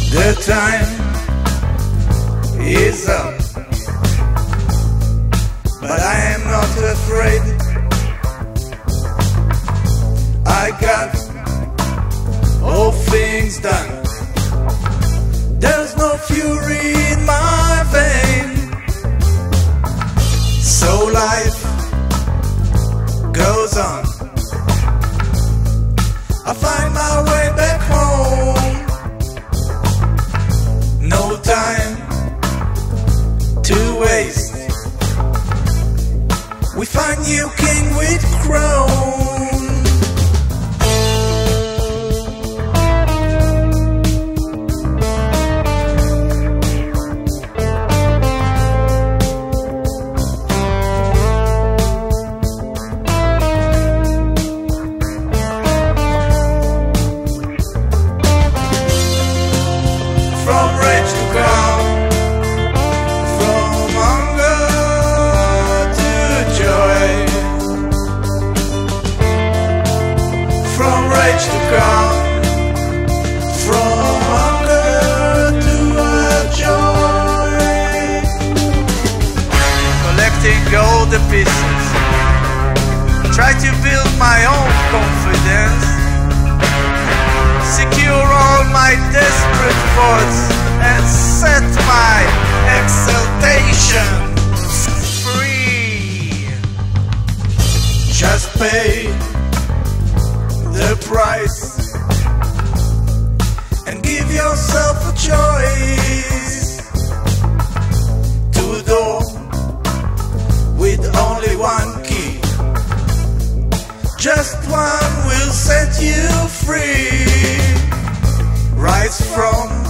The time is up, but I am not afraid. I got all things done. There's no fury in my vein. So life goes on. I find my way back home. No time to waste. We find new king with crown. From rage to calm, from hunger to joy. From rage to calm, from hunger to joy. Collecting all the pieces, try to build my own confidence. Secure all my desperate thoughts and set my exaltation free. Just pay the price and give yourself a choice to a door with only one key. Just one will set you free. Rise from